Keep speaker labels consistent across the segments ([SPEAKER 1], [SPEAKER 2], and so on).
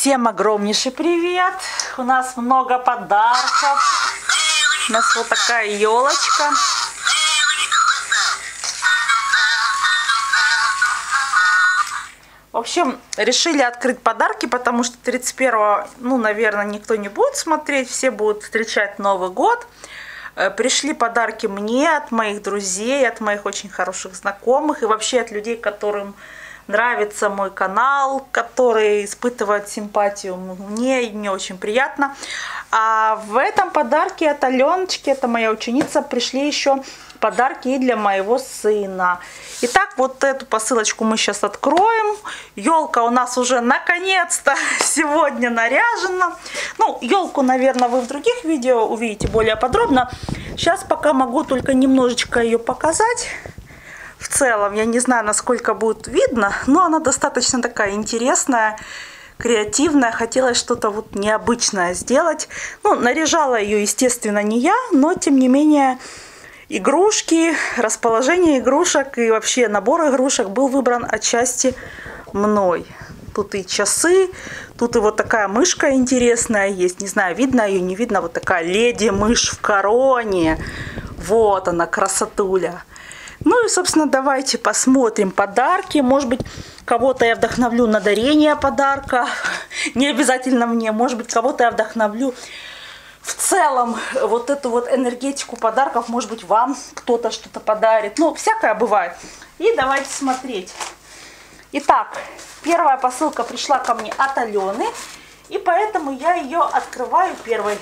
[SPEAKER 1] Всем огромнейший привет! У нас много подарков. У нас вот такая елочка. В общем, решили открыть подарки, потому что 31-го, наверное, никто не будет смотреть, все будут встречать Новый год. Пришли подарки мне от моих друзей, от моих очень хороших знакомых и вообще от людей, которым нравится мой канал, которые испытывают симпатию мне, и мне очень приятно. А в этом подарке от Аленочки, это моя ученица, пришли еще подарки и для моего сына. Итак, вот эту посылочку мы сейчас откроем. Елка у нас уже наконец-то сегодня наряжена. Елку, наверное, вы в других видео увидите более подробно. Сейчас пока могу только немножечко ее показать. В целом, я не знаю, насколько будет видно, но она достаточно такая интересная, креативная. Хотелось что-то вот необычное сделать. Наряжала ее, естественно, не я, но тем не менее игрушки, расположение игрушек и вообще набор игрушек был выбран отчасти мной. Тут и часы, тут и вот такая мышка интересная есть. Не знаю, видно ее, не видно. Вот такая леди-мышь в короне. Вот она, красотуля. И, собственно, давайте посмотрим подарки. Может быть, кого-то я вдохновлю на дарение подарка. Не обязательно мне. Может быть, кого-то я вдохновлю в целом вот эту вот энергетику подарков. Может быть, вам кто-то что-то подарит. Всякое бывает. И давайте смотреть. Итак, первая посылка пришла ко мне от Алены. И поэтому я ее открываю первой.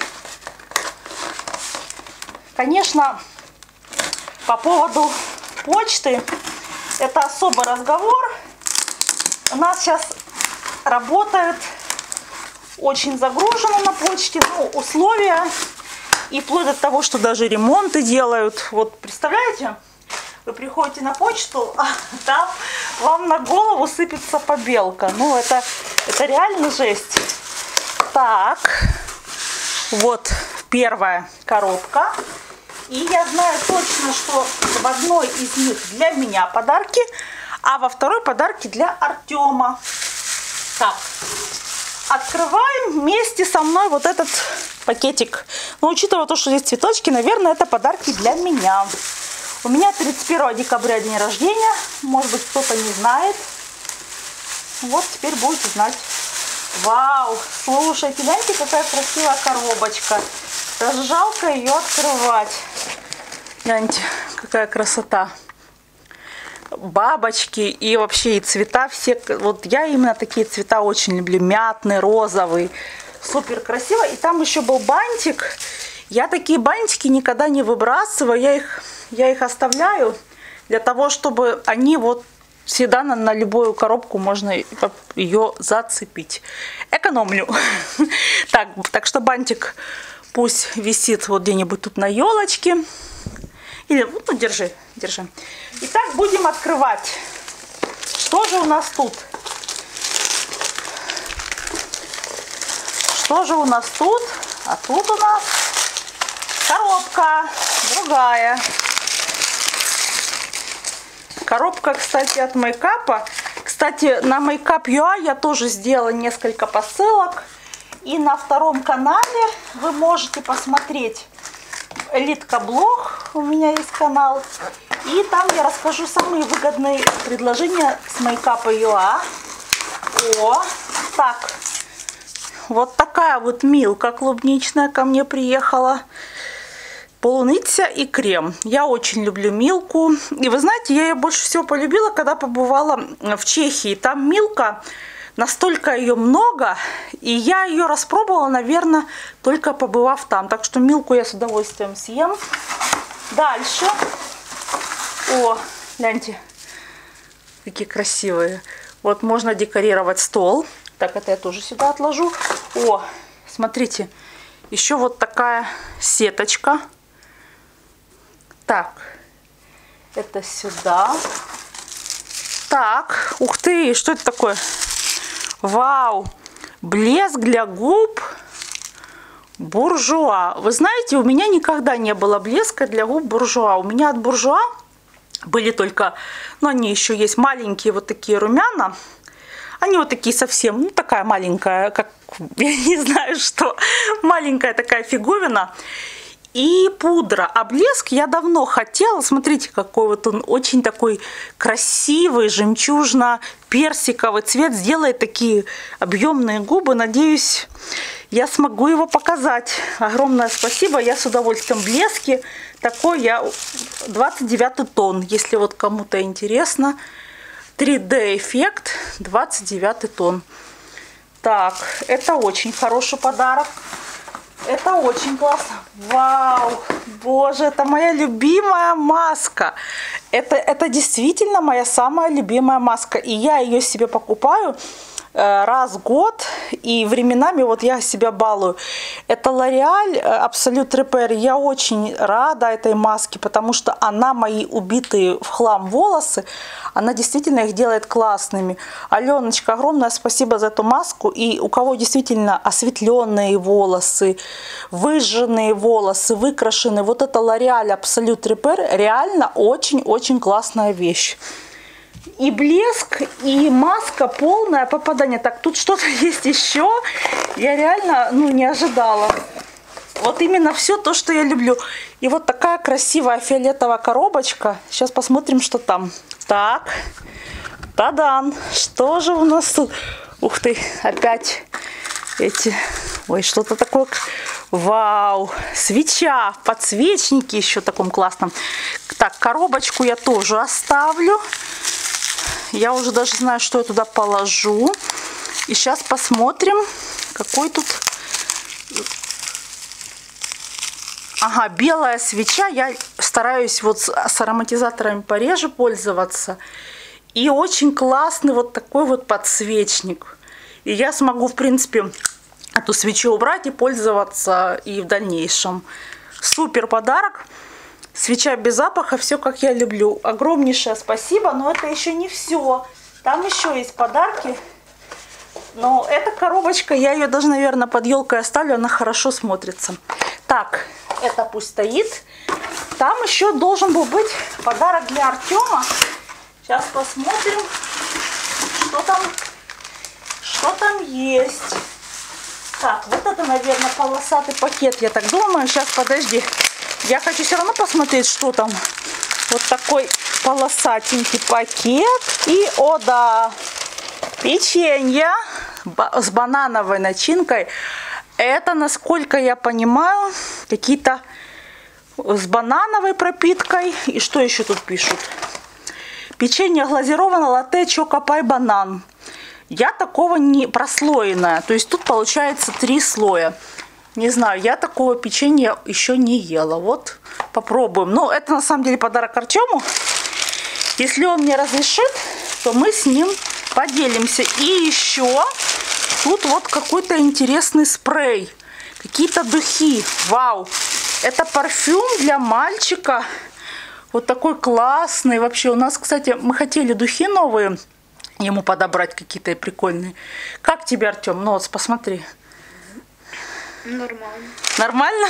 [SPEAKER 1] Конечно, по поводу почты это особый разговор. У нас сейчас работает очень загружено на почте, условия, и вплоть до того, что даже ремонты делают. Вот представляете, вы приходите на почту, а там вам на голову сыпется побелка. Это реально жесть. Так, вот первая коробка. И я знаю точно, что в одной из них для меня подарки, а во второй подарки для Артема. Так, открываем вместе со мной вот этот пакетик. Учитывая то, что здесь цветочки, наверное, это подарки для меня. У меня 31 декабря день рождения. Может быть, кто-то не знает. Вот теперь будете знать. Вау! Слушайте, гляньте, какая красивая коробочка. Даже жалко ее открывать. Гляньте, какая красота. Бабочки и вообще и цвета все. Вот я именно такие цвета очень люблю. Мятный, розовый. Супер красиво. И там еще был бантик. Я такие бантики никогда не выбрасываю. Я их оставляю для того, чтобы они вот всегда на любую коробку можно ее зацепить. Экономлю. Так что бантик пусть висит вот где-нибудь тут на елочке. Или, держи. Итак, будем открывать. Что же у нас тут? А тут у нас коробка другая. Коробка, кстати, от Makeup. Кстати, на Makeup.ua я тоже сделала несколько посылок. И на втором канале вы можете посмотреть Элитка-блог. У меня есть канал. И там я расскажу самые выгодные предложения с Makeup.ua. Так. Вот такая вот милка клубничная ко мне приехала. Полуниця и крем. Я очень люблю милку. И вы знаете, я ее больше всего полюбила, когда побывала в Чехии. Там милка, настолько ее много, и я ее распробовала, наверное, только побывав там. Так что милку я с удовольствием съем. Дальше. Гляньте, какие красивые. Вот можно декорировать стол. Так, это я тоже сюда отложу. Смотрите, еще вот такая сеточка. Так, это сюда. Так, ух ты, что это такое? Вау, блеск для губ Буржуа. Вы знаете, у меня никогда не было блеска для губ Буржуа. У меня от Буржуа были только, они еще есть маленькие вот такие румяна. Они вот такие совсем, ну такая маленькая, как, я не знаю что, маленькая такая фиговина. И пудра. А блеск я давно хотела. Смотрите, какой вот он очень такой красивый, жемчужно-персиковый цвет. Сделает такие объемные губы. Надеюсь, я смогу его показать. Огромное спасибо. Я с удовольствием. Блески. Такой я 29 тон. Если вот кому-то интересно. 3D эффект. 29 тон. Так, это очень хороший подарок. Это очень классно. Вау! Боже, это моя любимая маска. Это действительно моя самая любимая маска. И я ее себе покупаю раз в год. И временами вот я себя балую. Это L'Oréal Absolute Repair. Я очень рада этой маске, потому что она мои убитые в хлам волосы. Она действительно их делает классными. Аленочка, огромное спасибо за эту маску. И у кого действительно осветленные волосы, выжженные волосы, выкрашенные, вот это L'Oréal Absolute Repair реально очень-очень классная вещь. И блеск, и маска, полное попадание. Так, тут что-то есть еще. Я реально, не ожидала. Вот именно все то, что я люблю. И вот такая красивая фиолетовая коробочка. Сейчас посмотрим, что там. Так, тадан. Что же у нас тут? Ух ты, опять эти... Ой, что-то такое... Вау, свеча, подсвечники еще в таком классном. Так, коробочку я тоже оставлю. Я уже даже знаю, что я туда положу. И сейчас посмотрим, какой тут... Ага, белая свеча. Я стараюсь вот с ароматизаторами пореже пользоваться. И очень классный вот такой вот подсвечник. И я смогу, в принципе, эту свечу убрать и пользоваться и в дальнейшем. Супер подарок. Свеча без запаха, все как я люблю. Огромнейшее спасибо, но это еще не все. Там еще есть подарки. Но эта коробочка, я ее даже, наверное, под елкой оставлю, она хорошо смотрится. Так, это пусть стоит. Там еще должен был быть подарок для Артема. Сейчас посмотрим, что там есть. Так, вот это, наверное, полосатый пакет, я так думаю. Сейчас, подожди. Я хочу все равно посмотреть, что там. Вот такой полосатенький пакет. И, о да, печенье с банановой начинкой. Это, насколько я понимаю, какие-то с банановой пропиткой. И что еще тут пишут? Печенье глазированное, латте, чокопай, банан. Я такого не прослоенное. То есть тут получается 3 слоя. Не знаю, я такого печенья еще не ела. Вот, попробуем. Но это на самом деле подарок Артему. Если он мне разрешит, то мы с ним поделимся. И еще тут вот какой-то интересный спрей. Какие-то духи. Вау! Это парфюм для мальчика. Вот такой классный. Вообще у нас, кстати, мы хотели духи новые ему подобрать какие-то прикольные. Как тебе, Артем? Ну вот, посмотри.
[SPEAKER 2] Нормально.
[SPEAKER 1] Нормально?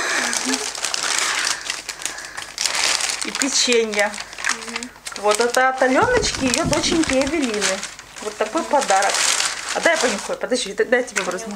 [SPEAKER 1] И печенье. Вот это от Аленочки, ее доченьки Эвелины. Вот такой подарок. А дай я понюхаю. Подожди, дай я тебе возьму.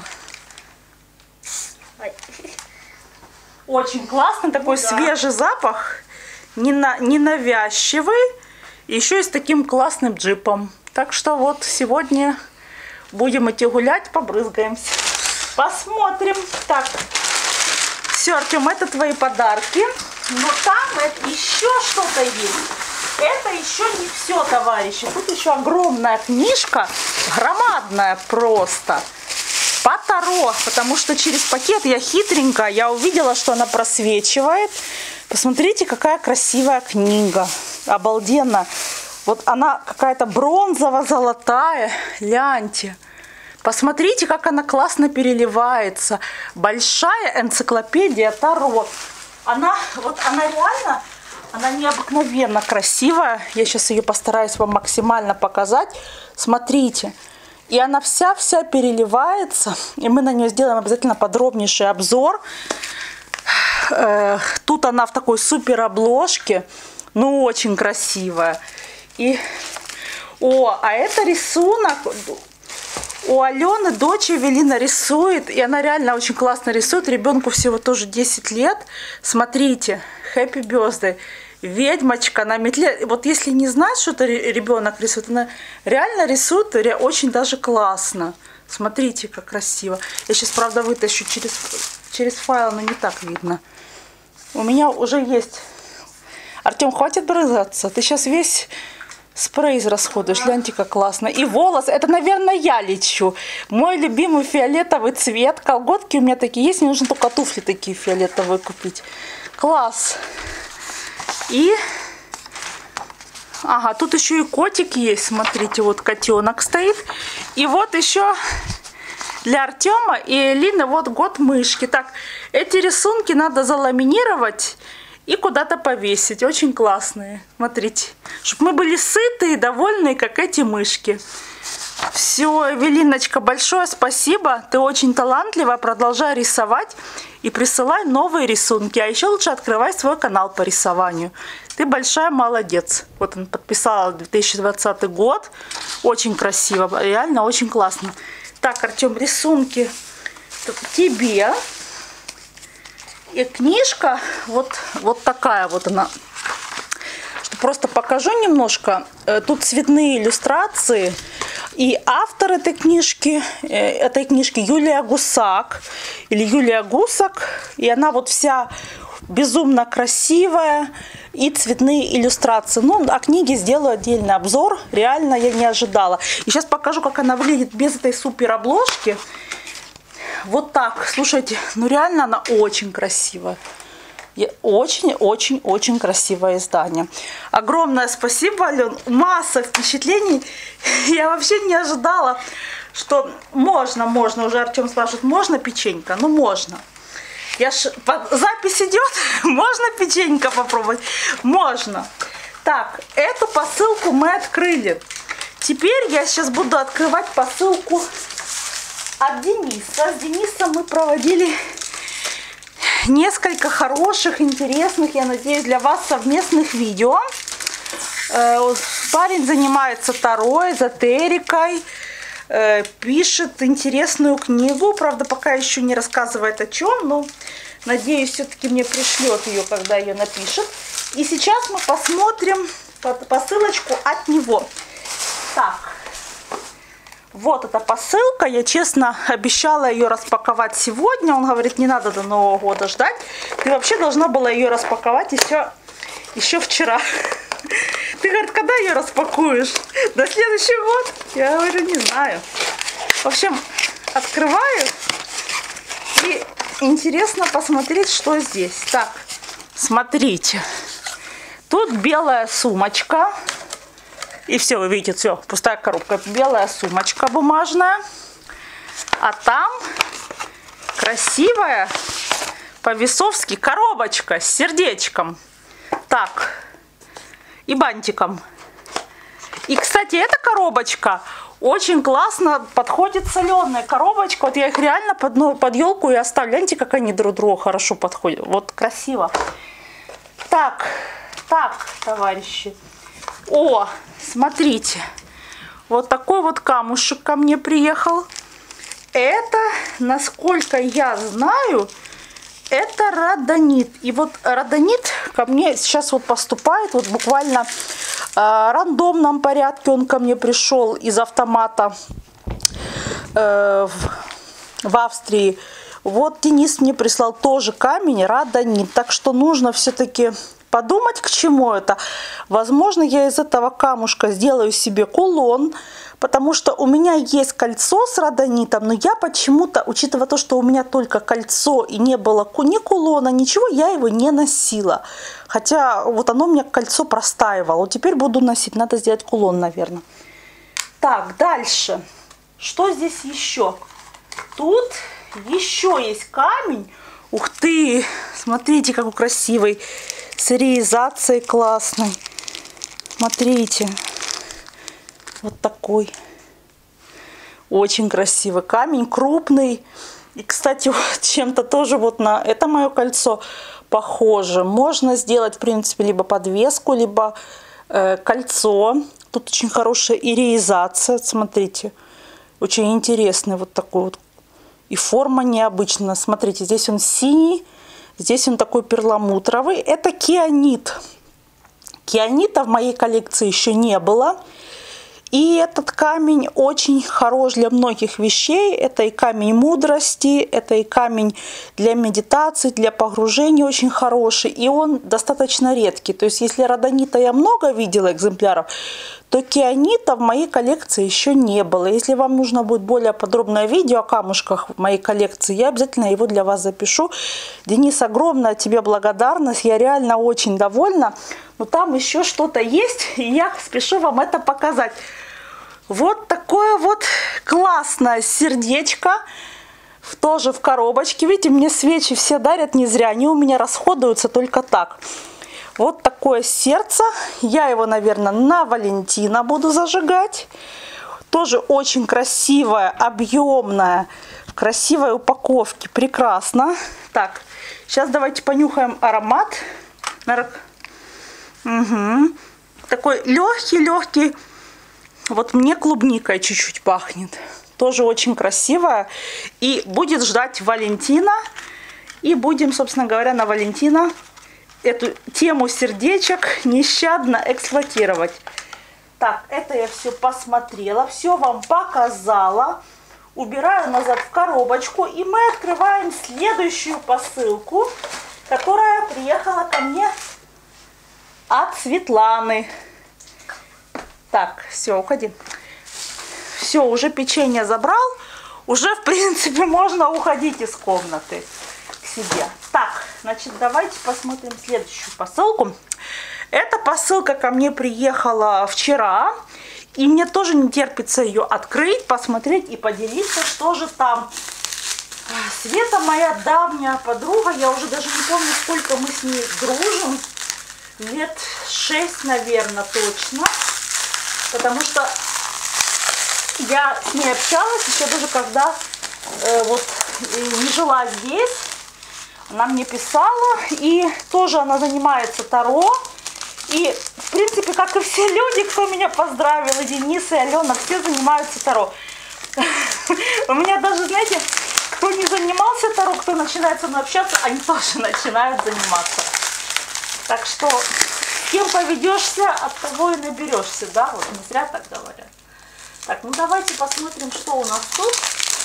[SPEAKER 1] Очень классный такой свежий запах. Ненавязчивый. И еще и с таким классным джипом. Так что вот сегодня будем идти гулять, побрызгаемся. Посмотрим. Так, все, Артем, это твои подарки. Но там еще что-то есть. Это еще не все, товарищи. Тут еще огромная книжка, громадная просто. По Таро, потому что через пакет я хитренько, я увидела, что она просвечивает. Посмотрите, какая красивая книга. Обалденно. Вот она какая-то бронзово-золотая. Гляньте. Посмотрите, как она классно переливается. Большая энциклопедия Таро. Она реально, она необыкновенно красивая. Я сейчас ее постараюсь вам максимально показать. Смотрите. И она вся переливается. И мы на нее сделаем обязательно подробнейший обзор. Тут она в такой супер обложке. Ну, очень красивая. И, а это рисунок. У Алены дочь Эвелина рисует, и она реально очень классно рисует. Ребенку всего тоже 10 лет. Смотрите, Happy Birthday. Ведьмочка на метле. Вот если не знать, что это ребенок рисует, она реально рисует очень даже классно. Смотрите, как красиво. Я сейчас, правда, вытащу через файл, но не так видно. У меня уже есть. Артем, хватит брызгаться. Ты сейчас весь спрей израсходуешь. Гляньте, как классно. И волос. Это, наверное, я лечу. Мой любимый фиолетовый цвет. Колготки у меня такие есть. Мне нужно только туфли такие фиолетовые купить. Класс. И... Ага, тут еще и котик есть. Смотрите, вот котенок стоит. И вот еще для Артема и Элины вот год мышки. Так, эти рисунки надо заламинировать и куда-то повесить. Очень классные. Смотрите. Чтобы мы были сытые и довольные, как эти мышки. Все, Эвелиночка, большое спасибо. Ты очень талантливая. Продолжай рисовать и присылай новые рисунки. А еще лучше открывай свой канал по рисованию. Ты большая молодец. Вот он подписала 2020 год. Очень красиво. Реально очень классно. Так, Артем, рисунки тебе. И книжка вот такая вот она. Просто покажу немножко. Тут цветные иллюстрации. И автор этой книжки Юлия Гусак. Или Юлия Гусак. И она вот вся безумно красивая. И цветные иллюстрации. Ну, о книге сделаю отдельный обзор. Реально я не ожидала. И сейчас покажу, как она выглядит без этой супер обложки. Вот так. Слушайте, ну реально она очень красивая. Очень-очень-очень красивое издание. Огромное спасибо, Ален. Масса впечатлений. Я вообще не ожидала, что можно. Уже Артем спрашивает, можно печенька? Ну, можно. Запись идет? Можно печенька попробовать? Можно. Так, эту посылку мы открыли. Теперь я сейчас буду открывать посылку от Дениса. С Денисом мы проводили несколько хороших, интересных, я надеюсь, для вас совместных видео. Парень занимается таро, эзотерикой, пишет интересную книгу. Правда, пока еще не рассказывает о чем, но надеюсь, все-таки мне пришлет ее, когда ее напишет. И сейчас мы посмотрим посылочку от него. Так. Вот эта посылка, я честно обещала ее распаковать сегодня. Он говорит, не надо до Нового года ждать. Ты вообще должна была ее распаковать еще вчера. Ты, говорит, когда ее распакуешь? На следующий год? Я говорю, не знаю. В общем, открываю. И интересно посмотреть, что здесь. Так, смотрите. Тут белая сумочка. И все, вы видите, все, пустая коробка. Белая сумочка бумажная. А там красивая по-весовски коробочка с сердечком. Так, и бантиком. И, кстати, эта коробочка очень классно подходит соленая коробочка. Вот я их реально под елку и оставлю. Гляньте, как они друг другу хорошо подходят. Вот красиво. Так, товарищи. О, смотрите, вот такой вот камушек ко мне приехал. Это, насколько я знаю, это родонит. И вот родонит ко мне сейчас вот поступает, вот буквально в рандомном порядке он ко мне пришел из автомата в Австрии. Вот Денис мне прислал тоже камень родонит. Так что нужно все-таки подумать, к чему это. Возможно, я из этого камушка сделаю себе кулон, потому что у меня есть кольцо с родонитом, но я почему-то, учитывая то, что у меня только кольцо и не было ни кулона, ничего, я его не носила. Хотя вот оно у меня кольцо простаивало. Вот теперь буду носить. Надо сделать кулон, наверное. Так, дальше. Что здесь еще? Тут еще есть камень. Ух ты! Смотрите, какой красивый. С реализацией классной. Смотрите. Вот такой. Очень красивый камень, крупный. И, кстати, вот чем-то тоже вот на это мое кольцо похоже. Можно сделать, в принципе, либо подвеску, либо кольцо. Тут очень хорошая и реализация. Смотрите. Очень интересный вот такой вот. И форма необычная. Смотрите, здесь он синий, здесь он такой перламутровый. Это кианит. Кианита в моей коллекции еще не было. И этот камень очень хорош для многих вещей. Это и камень мудрости, это и камень для медитации, для погружения очень хороший. И он достаточно редкий. То есть, если родонита я много видела экземпляров, то кианита в моей коллекции еще не было. Если вам нужно будет более подробное видео о камушках в моей коллекции, я обязательно его для вас запишу. Денис, огромная тебе благодарность. Я реально очень довольна. Но там еще что-то есть, и я спешу вам это показать. Вот такое вот классное сердечко, тоже в коробочке. Видите, мне свечи все дарят не зря, они у меня расходуются только так. Вот такое сердце, я его, наверное, на Валентина буду зажигать. Тоже очень красивое, объемное, в красивой упаковке, прекрасно. Так, сейчас давайте понюхаем аромат. Угу. Такой легкий. Вот мне клубникой чуть-чуть пахнет. Тоже очень красивая. И будет ждать Валентина. И будем, собственно говоря, на Валентина эту тему сердечек нещадно эксплуатировать. Так, это я все посмотрела. Все вам показала. Убираю назад в коробочку. И мы открываем следующую посылку, которая приехала ко мне от Светланы. Так, все, уходи. Все, уже печенье забрал. Уже, в принципе, можно уходить из комнаты к себе. Так, значит, давайте посмотрим следующую посылку. Эта посылка ко мне приехала вчера. И мне тоже не терпится ее открыть, посмотреть и поделиться, что же там. Света моя давняя подруга. Я уже даже не помню, сколько мы с ней дружим. Лет 6, наверное, точно. Потому что я с ней общалась еще даже когда вот не жила здесь. Она мне писала, и тоже она занимается таро. И, в принципе, как и все люди, кто меня поздравил, и Денис, и Алена, все занимаются таро. У меня даже, знаете, кто не занимался таро, кто начинает со мной общаться, они тоже начинают заниматься. Так что, с кем поведешься, от того и наберешься, да? Вот не зря так говорят. Так, ну давайте посмотрим, что у нас тут.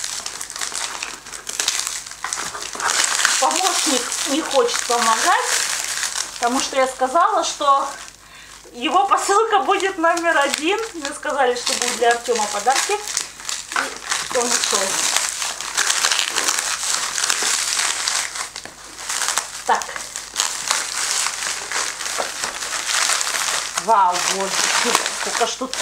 [SPEAKER 1] Помощник не хочет помогать, потому что я сказала, что его посылка будет номер 1. Мне сказали, что будет для Артема подарки. И он ушел. Так. Вау, боже, сколько ж тут.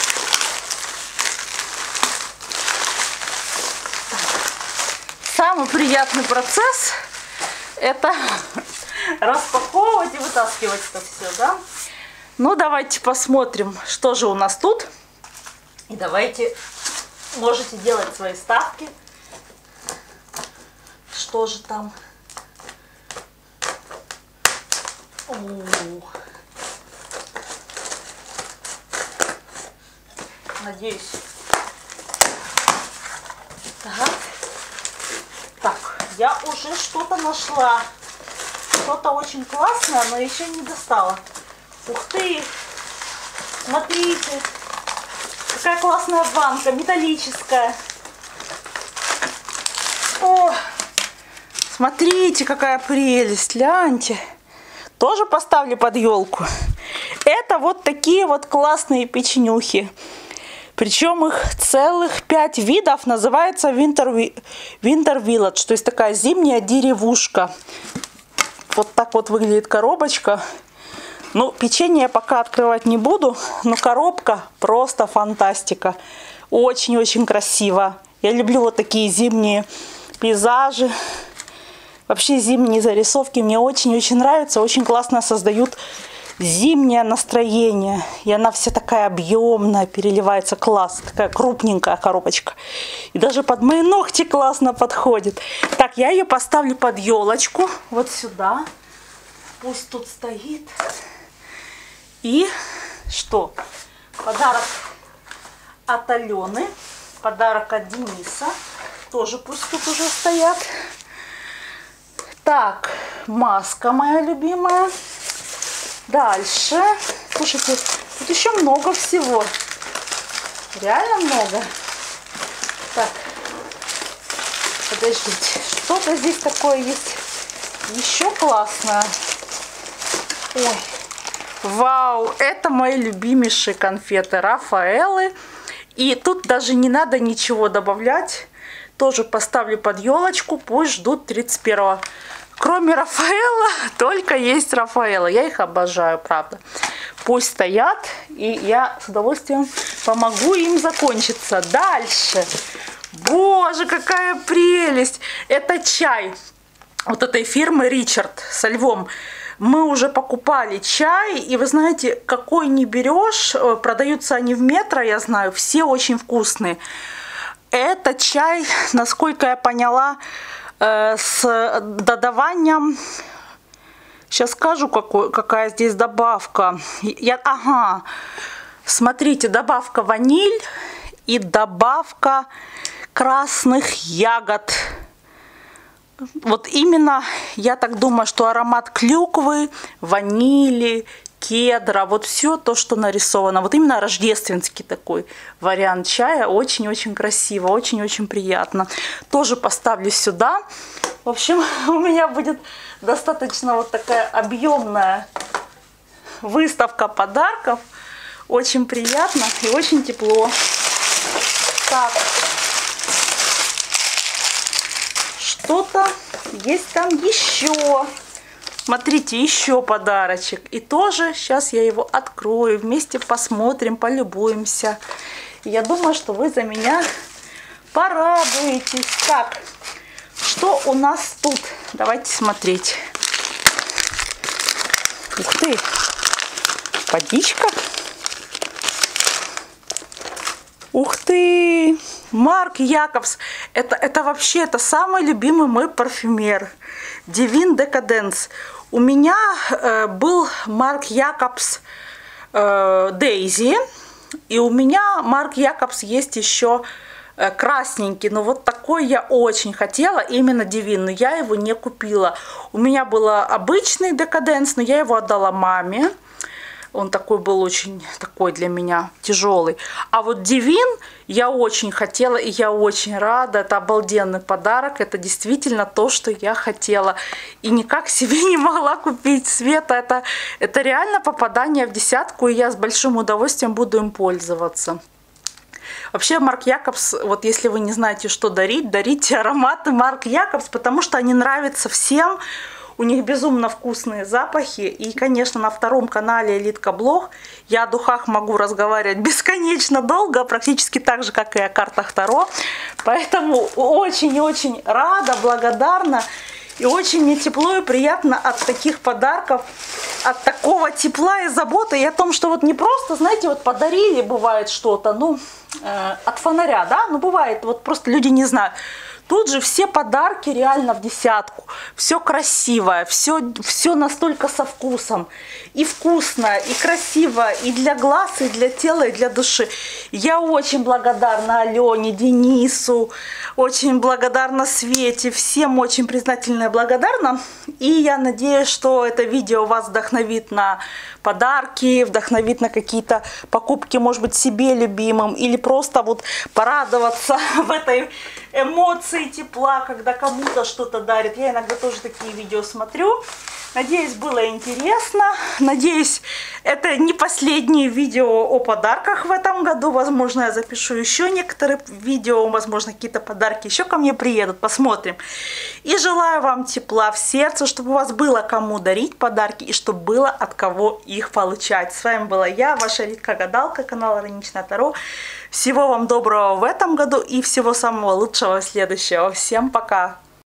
[SPEAKER 1] Самый приятный процесс — это распаковывать и вытаскивать это все, да? Ну, давайте посмотрим, что же у нас тут. И давайте, можете делать свои ставки. Что же там? Надеюсь. Так. Так, я уже что-то нашла. Что-то очень классное, но еще не достала. Ух ты! Смотрите, какая классная банка, металлическая. О, смотрите, какая прелесть, гляньте. Тоже поставлю под елку. Это вот такие вот классные печенюхи. Причем их целых 5 видов. Называется Winter Village. То есть такая зимняя деревушка. Вот так вот выглядит коробочка. Ну, печенье я пока открывать не буду. Но коробка просто фантастика. Очень-очень красиво. Я люблю вот такие зимние пейзажи. Вообще зимние зарисовки мне очень-очень нравятся. Очень классно создают зимнее настроение. И она вся такая объемная, переливается. Класс. Такая крупненькая коробочка. И даже под мои ногти классно подходит. Так, я ее поставлю под елочку. Вот сюда. Пусть тут стоит. И что? Подарок от Алены. Подарок от Дениса. Тоже пусть тут уже стоят. Так, маска моя любимая. Дальше. Слушайте, тут еще много всего. Реально много. Так, подождите. Что-то здесь такое есть еще классное. Ой. Вау, это мои любимейшие конфеты Рафаэллы. И тут даже не надо ничего добавлять. Тоже поставлю под елочку, пусть ждут 31-го. Кроме Рафаэлла, только есть Рафаэлла. Я их обожаю, правда. Пусть стоят, и я с удовольствием помогу им закончиться. Дальше. Боже, какая прелесть! Это чай вот этой фирмы Ричард со львом. Мы уже покупали чай, и вы знаете, какой не берешь, продаются они в Метро, я знаю, все очень вкусные. Это чай, насколько я поняла, с додаванием, сейчас скажу, какая здесь добавка. Ага, смотрите, добавка ваниль и добавка красных ягод. Вот именно, я так думаю, что аромат клюквы, ванили, кедра, вот все то, что нарисовано. Вот именно рождественский такой вариант чая. Очень-очень красиво, очень-очень приятно. Тоже поставлю сюда. В общем, у меня будет достаточно вот такая объемная выставка подарков. Очень приятно и очень тепло. Так. Что-то есть там еще. Смотрите, еще подарочек. И тоже сейчас я его открою. Вместе посмотрим, полюбуемся. Я думаю, что вы за меня порадуетесь. Так, что у нас тут? Давайте смотреть. Ух ты! Водичка. Ух ты! Марк Якобс. Это вообще это самый любимый мой парфюмер. Divine Decadence. У меня был Марк Якобс Дейзи. И у меня Марк Якобс есть еще красненький. Но вот такой я очень хотела. Именно Divine. Но я его не купила. У меня был обычный Decadence, но я его отдала маме. Он такой был очень такой для меня тяжелый. А вот Divine я очень хотела, и я очень рада. Это обалденный подарок. Это действительно то, что я хотела. И никак себе не могла купить. Света, это реально попадание в десятку. И я с большим удовольствием буду им пользоваться. Вообще Марк Якобс, вот если вы не знаете, что дарить, дарите ароматы Марк Якобс, потому что они нравятся всем. У них безумно вкусные запахи. И, конечно, на втором канале Элитка Блог я о духах могу разговаривать бесконечно долго, практически так же, как и о картах Таро. Поэтому очень и очень рада, благодарна. И очень мне тепло и приятно от таких подарков, от такого тепла и заботы. И о том, что вот не просто, знаете, вот подарили, бывает что-то, ну, от фонаря, да, ну, бывает, вот просто люди не знают. Тут же все подарки реально в десятку. Все красивое, все настолько со вкусом. И вкусно, и красиво, и для глаз, и для тела, и для души. Я очень благодарна Алене, Денису, очень благодарна Свете. Всем очень признательна и благодарна. И я надеюсь, что это видео вас вдохновит на подарки, вдохновит на какие-то покупки, может быть, себе любимым. Или просто вот порадоваться в этой эмоции тепла, когда кому-то что-то дарит. Я иногда тоже такие видео смотрю. Надеюсь, было интересно. Надеюсь, это не последнее видео о подарках в этом году. Возможно, я запишу еще некоторые видео. Возможно, какие-то подарки еще ко мне приедут. Посмотрим. И желаю вам тепла в сердце, чтобы у вас было кому дарить подарки и чтобы было от кого их получать. С вами была я, ваша Ритка-гадалка, канал Ироничное Таро. Всего вам доброго в этом году и всего самого лучшего следующего. Всем пока!